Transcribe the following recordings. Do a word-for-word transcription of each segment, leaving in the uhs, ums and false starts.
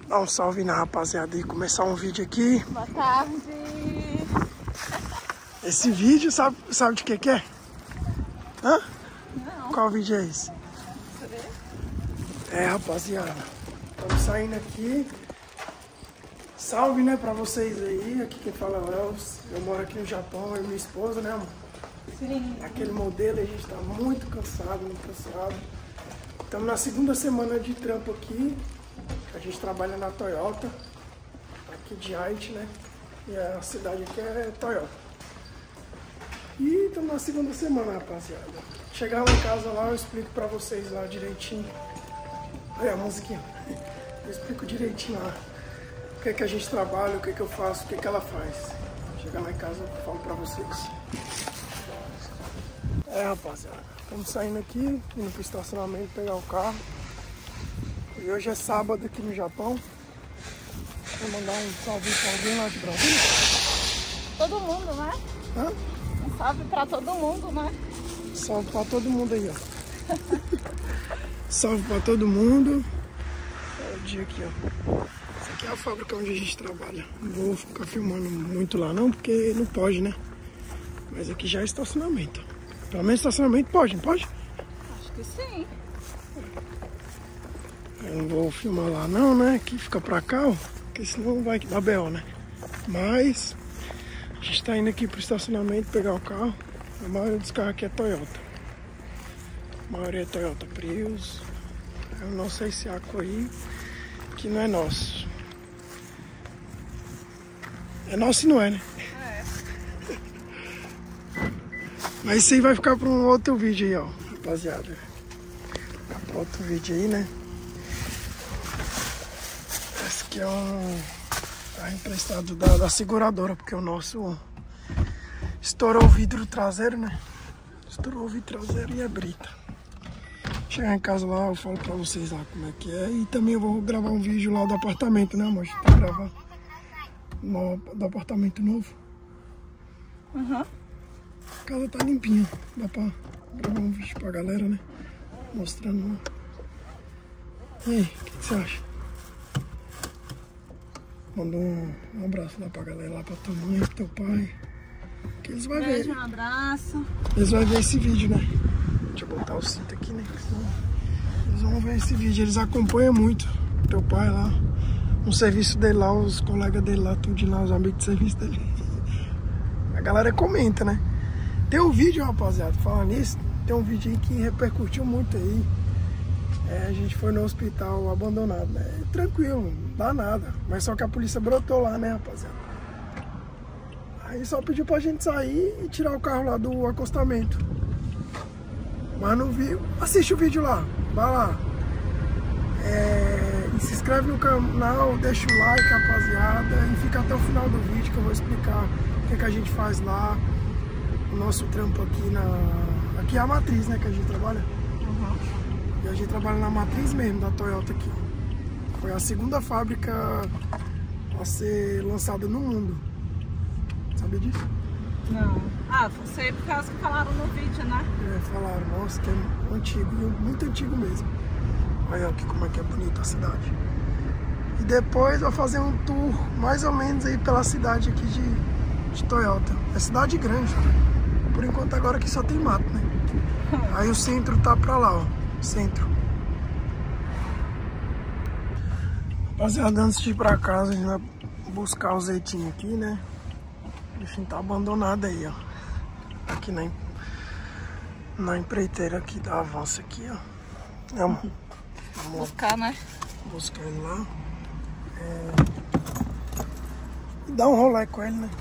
Dá um salve na rapaziada e começar um vídeo aqui. Boa tarde. Esse vídeo, sabe, sabe de que que é? Hã? Não. Qual vídeo é esse? É, rapaziada. Estamos saindo aqui. Salve, né, pra vocês aí. Aqui quem fala é o Elvis. Eu moro aqui no Japão, eu e minha esposa, né, amor? Sim. Aquele modelo, a gente tá muito cansado, muito cansado. Estamos na segunda semana de trampo aqui. A gente trabalha na Toyota, aqui de Aichi, né? E a cidade aqui é Toyota. E estamos na segunda semana, rapaziada. Chegar lá em casa lá, eu explico pra vocês lá direitinho. Olha a musiquinha. Eu explico direitinho lá o que é que a gente trabalha, o que é que eu faço, o que é que ela faz. Chegar lá em casa eu falo pra vocês. É, rapaziada. Estamos saindo aqui, indo pro estacionamento pegar o carro. E hoje é sábado aqui no Japão. Vou mandar um salve pra alguém lá de Brasília. Todo mundo, né? Hã? Um salve pra todo mundo, né? Salve pra todo mundo aí, ó. Salve pra todo mundo. É o dia aqui, ó. Essa aqui é a fábrica onde a gente trabalha. Não vou ficar filmando muito lá não, porque não pode, né? Mas aqui já é estacionamento. Pelo menos estacionamento pode, não pode? Acho que sim. Eu não vou filmar lá não, né? Que fica pra cá, ó. Porque senão vai dar B O, né? Mas a gente tá indo aqui pro estacionamento pegar o carro. A maioria dos carros aqui é Toyota. A maioria é Toyota Prius. É o nosso esse Aqua aí, que não é nosso. É nosso e não é, né? É. Mas isso aí vai ficar para um outro vídeo aí, ó, rapaziada. Pra outro vídeo aí, né? Esse aqui é um carro emprestado da, da seguradora, porque o nosso estourou o vidro traseiro, né? Estourou o vidro traseiro e é brita. Chegar em casa lá, eu falo pra vocês lá como é que é. E também eu vou gravar um vídeo lá do apartamento, né, amor? A gente tem que gravar no, do apartamento novo. Uhum. A casa tá limpinha. Dá pra gravar um vídeo pra galera, né? Mostrando lá. E aí, o que, que você acha? Manda um, um abraço lá pra galera, lá pra tua mãe, pro teu pai. Que eles vão Beijo, ver. um abraço. Eles vão ver esse vídeo, né? Deixa eu botar o cinto aqui, né? Eles vão ver esse vídeo. Eles acompanham muito teu pai lá. No serviço dele lá, os colegas dele lá, tudo de lá, os amigos de serviço dele. A galera comenta, né? Tem um vídeo, rapaziada, falando nisso, tem um vídeo aí que repercutiu muito aí. É, a gente foi no hospital abandonado, né? Tranquilo, não dá nada. Mas só que a polícia brotou lá, né, rapaziada? Aí só pediu pra gente sair e tirar o carro lá do acostamento. Mas não viu. Assiste o vídeo lá, vai lá. É, e se inscreve no canal, deixa o like, rapaziada. E fica até o final do vídeo que eu vou explicar o que, é que a gente faz lá. O nosso trampo aqui na... Aqui é a matriz, né, que a gente trabalha. Uhum. E a gente trabalha na matriz mesmo, da Toyota aqui. Foi a segunda fábrica a ser lançada no mundo. Sabia disso? Não. Ah, sei por causa que falaram no vídeo, né? É, falaram, nossa, que é antigo, muito antigo mesmo. Olha aqui como é que é bonita a cidade. E depois vou fazer um tour mais ou menos aí pela cidade aqui de, de Toyota. É cidade grande. Por enquanto agora aqui só tem mato, né? Aí o centro tá pra lá, ó. Centro. Rapaziada, antes de ir pra casa, a gente vai buscar o Zeitinho aqui, né? O bichinho tá abandonado aí, ó. Aqui na, na empreiteira aqui da Avança aqui, ó. É, amor? Vamos Buscar, né? buscar ele lá. É... E dar um rolê com ele, né?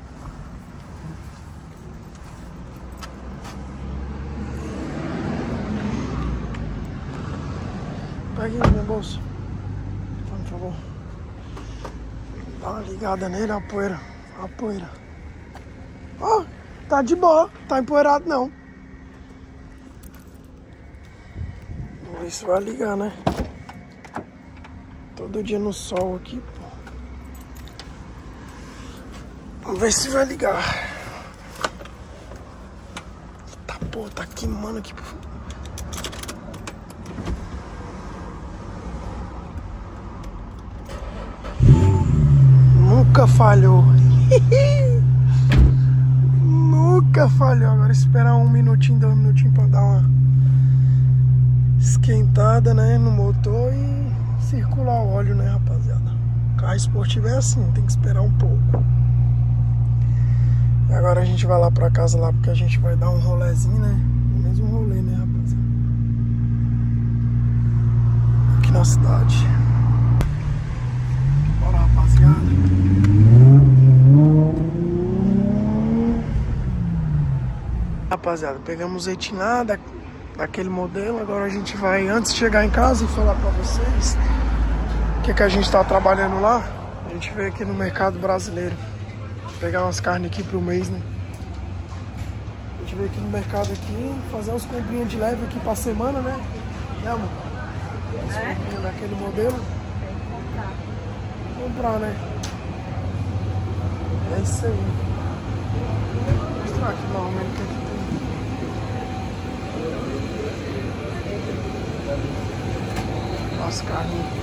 Pegue no meu bolso, por favor. Dá uma ligada nele, a poeira. A poeira. Ó, oh, tá de boa, tá empoeirado não. Vamos ver se vai ligar, né? Todo dia no sol aqui, pô. Vamos ver se vai ligar. Tá, pô, tá queimando aqui, pô. Nunca falhou. Nunca falhou. Agora esperar um minutinho, dois minutinhos pra dar uma esquentada, né, no motor e circular o óleo, né, rapaziada. Carro esportivo é assim, tem que esperar um pouco. E agora a gente vai lá pra casa lá, porque a gente vai dar um rolezinho, né? Mais um rolê, né, rapaziada? Aqui na cidade. Bora, rapaziada. Rapaziada, pegamos o Etiná da, daquele modelo. Agora a gente vai, antes de chegar em casa e falar pra vocês o que, que a gente tá trabalhando lá. A gente veio aqui no mercado brasileiro pegar umas carnes aqui pro mês, né? A gente veio aqui no mercado aqui fazer umas comprinhas de leve aqui pra semana, né? Né, amor? Umas É? comprinhas daquele modelo. Tem que comprar. Comprar, né? É isso aí. Vou mostrar aqui normalmente o que aqui tem. As carnes.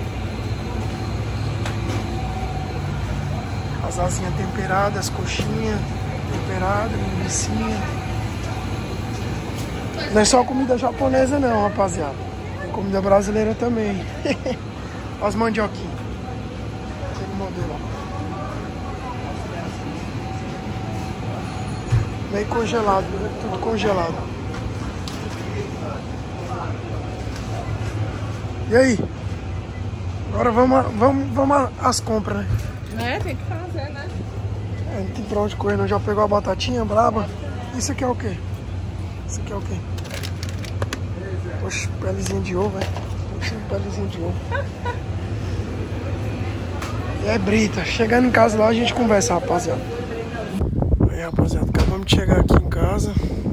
As asinhas temperadas, coxinha temperada, linguicinha. Não é só comida japonesa não, rapaziada. Tem comida brasileira também. Olha as mandioquinhas. Aquele modelo, ó. Meio congelado, tudo congelado. E aí? Agora vamos, vamos, vamos às compras, né? É, tem que fazer, né? É, não tem pra onde correr, não. Já pegou a batatinha braba? Isso aqui é o quê? Isso aqui é o quê? Poxa, pelezinha de ovo, velho. Pelezinha de ovo. E é brita. Chegando em casa lá, a gente conversa, rapaziada. Aí, rapaziada, acabamos de chegar aqui em casa.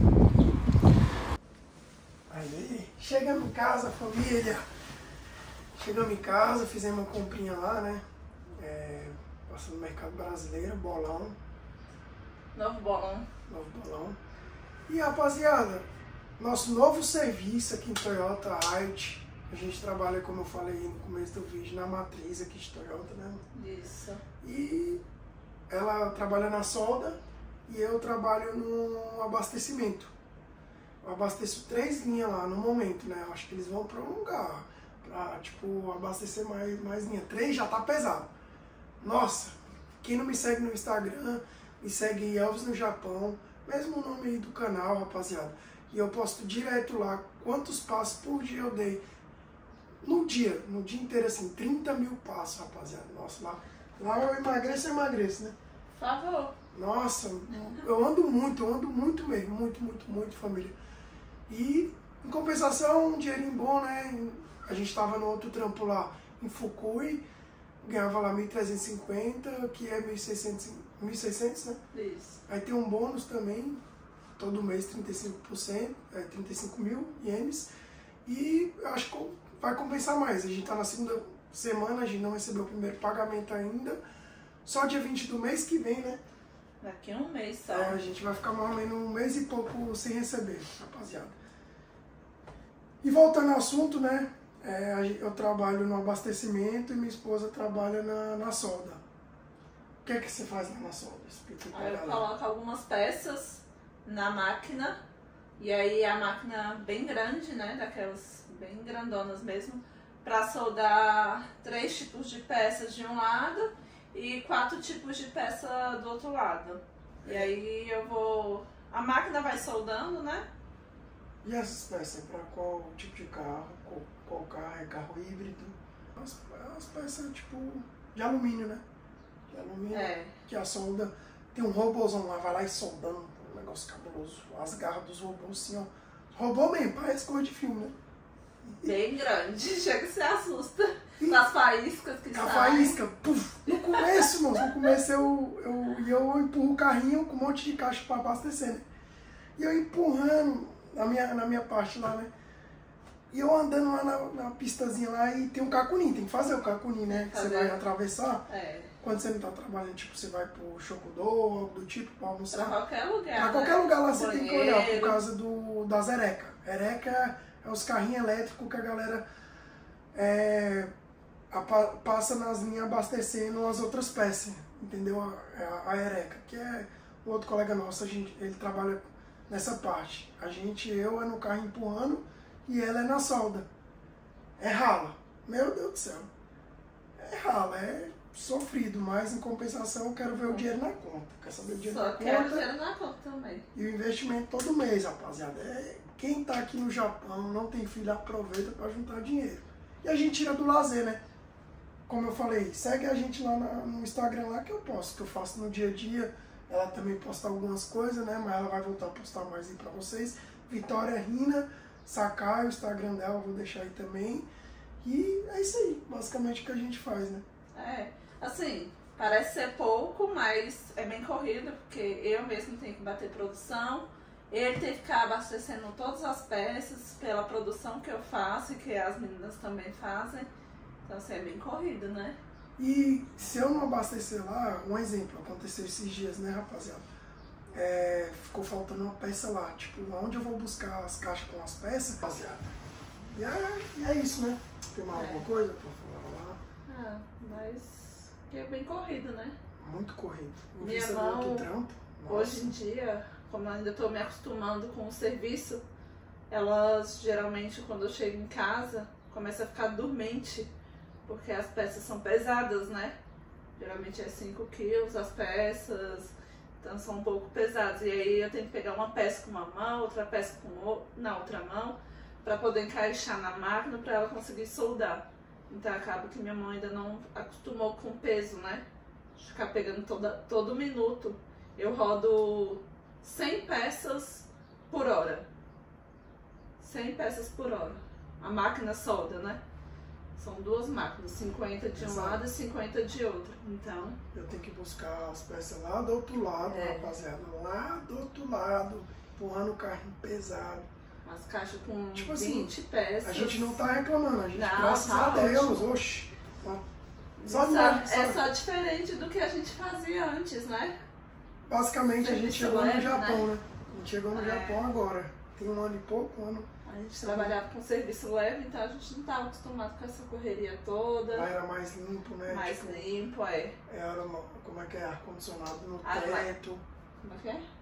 Aí, chegamos em casa, família. Chegamos em casa, fizemos uma comprinha lá, né? É, passando no mercado brasileiro, bolão. Novo bolão. Novo bolão. E, rapaziada, nosso novo serviço aqui em Toyota Ayot. A gente trabalha, como eu falei no começo do vídeo, na matriz aqui de Toyota, né? Isso. E ela trabalha na solda e eu trabalho no abastecimento. Eu abasteço três linhas lá no momento, né? Eu acho que eles vão prolongar pra, tipo, abastecer mais, mais linha. Três já tá pesado. Nossa, quem não me segue no Instagram, me segue Elvis no Japão, mesmo o nome do canal, rapaziada. E eu posto direto lá quantos passos por dia eu dei. No dia, no dia inteiro, assim, trinta mil passos, rapaziada. Nossa, lá, lá eu emagreço, eu emagreço, né? Por favor. Nossa, eu ando muito, eu ando muito mesmo, muito, muito, muito, família. E, em compensação, um dinheirinho bom, né? A gente tava no outro trampo lá em Fukui, ganhava lá mil trezentos e cinquenta, que é mil e seiscentos, né? Isso. Aí tem um bônus também, todo mês trinta e cinco por cento, é, trinta e cinco mil ienes. E eu acho que vai compensar mais. A gente tá na segunda semana, a gente não recebeu o primeiro pagamento ainda. Só dia vinte do mês que vem, né? Daqui a um mês só. É, a gente vai ficar mais ou menos um mês e pouco sem receber, rapaziada. E voltando ao assunto, né? É, eu trabalho no abastecimento e minha esposa trabalha na, na solda. O que é que você faz lá na solda? Explica pra Aí eu galera. coloco algumas peças na máquina. E aí a máquina bem grande, né? Daquelas bem grandonas mesmo. Pra soldar três tipos de peças de um lado e quatro tipos de peça do outro lado. E aí eu vou... A máquina vai soldando, né? E essas peças, para qual tipo de carro? Qual, qual carro? É carro híbrido? As, as peças tipo de alumínio, né? De alumínio, É. que a solda tem um robôzão lá, vai lá e soldando, um negócio cabuloso. As garras dos robôs assim, ó. Robô mesmo, parece coisa de filme, né? Bem grande, chega e se assusta com as faíscas que A saem. faísca, puf. No começo, moço, no começo eu, eu, eu empurro o carrinho com um monte de caixa para abastecer, né? E eu empurrando na minha, na minha parte lá, né? E eu andando lá na, na pistazinha lá e tem um cacunim, tem que fazer o cacunim, né? Que você vai atravessar. É. Quando você não tá trabalhando, tipo, você vai pro Chocodô, algo do tipo, pra almoçar. Pra qualquer lugar. Pra né? qualquer lugar lá você Banheiro. tem que olhar, por causa do, das Ereca. Ereca é os carrinhos elétricos que a galera é, a, passa nas linhas abastecendo as outras peças, entendeu? A, a, a Eureka, que é um outro colega nosso, a gente, ele trabalha nessa parte. A gente, eu é no carro empurrando e ela é na solda. É rala. Meu Deus do céu. É rala, é sofrido, mas em compensação eu quero ver o dinheiro na conta. Quer saber o dinheiro Só na conta? Só quero o dinheiro na conta também. E o investimento todo mês, rapaziada. É, quem tá aqui no Japão, não tem filho, aproveita para juntar dinheiro. E a gente tira do lazer, né? Como eu falei, segue a gente lá na, no Instagram lá que eu posto, que eu faço no dia a dia. Ela também posta algumas coisas, né? Mas ela vai voltar a postar mais aí pra vocês. Vitória Rina Sakai, o Instagram dela, eu vou deixar aí também. E é isso aí, basicamente o que a gente faz, né? É, assim, parece ser pouco, mas é bem corrido, porque eu mesmo tenho que bater produção. Ele tem que ficar abastecendo todas as peças pela produção que eu faço e que as meninas também fazem. Então, assim, é bem corrido, né? E se eu não abastecer lá, um exemplo, aconteceu esses dias, né, rapaziada? É, ficou faltando uma peça lá, tipo, onde eu vou buscar as caixas com as peças, rapaziada? E é, e é isso, né? Tem mais é. alguma coisa pra falar lá? Ah, mas é bem corrido, né? Muito corrido. O Minha mão, trampo. hoje em dia, como eu ainda tô me acostumando com o serviço, elas geralmente, quando eu chego em casa, começa a ficar dormente. Porque as peças são pesadas, né? Geralmente é cinco quilos as peças, então são um pouco pesadas. E aí eu tenho que pegar uma peça com uma mão, outra peça com o... na outra mão, para poder encaixar na máquina para ela conseguir soldar. Então acaba que minha mão ainda não acostumou com o peso, né? De ficar pegando toda, todo minuto. Eu rodo cem peças por hora. cem peças por hora. A máquina solda, né? São duas máquinas, cinquenta de um Exato. lado e cinquenta de outro. Então. Eu tenho que buscar as peças lá do outro lado, é. rapaziada. Lá do outro lado, empurrando o carrinho pesado. As caixas com tipo vinte assim, peças. A gente não tá reclamando, a gente, não, graças tá a Deus, ótimo. oxi. Só só, é só diferente do que a gente fazia antes, né? Basicamente Serviço a gente chegou leve, no Japão, né? né? A gente chegou no é. Japão agora. Tem um ano e pouco, um ano. A gente trabalhava com serviço leve, então a gente não estava acostumado com essa correria toda. Lá era mais limpo, né? Mais tipo, limpo, é. Era, uma, como é que é? Ar-condicionado no ah, teto. Como é que é?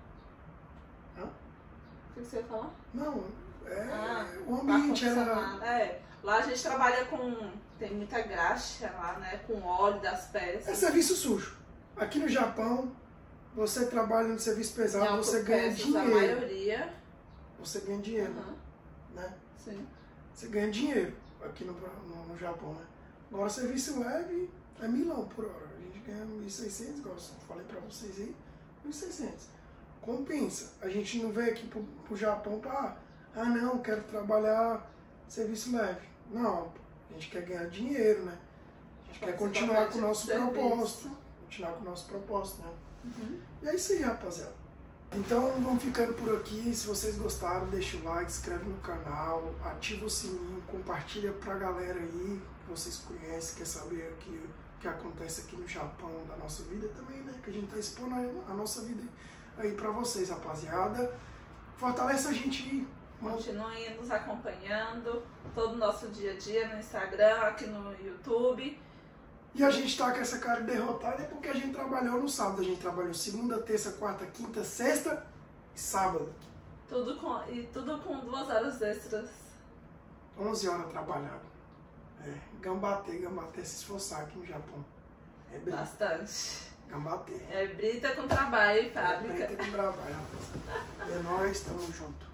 Hã? O que você ia falar? Não, é. Ah, o ambiente era. É. Lá a gente trabalha com. Tem muita graxa lá, né? Com óleo das peças. É serviço sujo. Aqui no Japão, você trabalha no serviço pesado, Não, você ganha peças, dinheiro. A maioria. Você ganha dinheiro. Uhum. Né? Sim. Você ganha dinheiro aqui no, no, no Japão, né? Agora serviço leve é milão por hora. A gente ganha mil e seiscentos, igual eu falei pra vocês aí, mil e seiscentos. Compensa. A gente não veio aqui pro, pro Japão pra, ah não, quero trabalhar serviço leve. Não, a gente quer ganhar dinheiro, né? A gente Pode quer continuar com o nosso serviço. propósito. Continuar com o nosso propósito, né? Uhum. E é isso aí, rapaziada. Então vamos ficando por aqui. Se vocês gostaram, deixa o like, se inscreve no canal, ativa o sininho, compartilha pra galera aí que vocês conhecem, quer saber o que, que acontece aqui no Japão, da nossa vida também, né? Que a gente tá expondo a nossa vida aí pra vocês, rapaziada. Fortalece a gente aí. Continuem nos acompanhando todo o nosso dia a dia no Instagram, aqui no YouTube. E a gente tá com essa cara derrotada é porque a gente trabalhou no sábado. A gente trabalhou segunda, terça, quarta, quinta, sexta e sábado. Tudo com, e tudo com duas horas extras. onze horas trabalhado. É, gambater, gambater, se esforçar aqui no Japão. É brita. Bastante. Gambater. É brita com trabalho, fábrica. É brita com trabalho, rapaz. É nóis, tamo junto.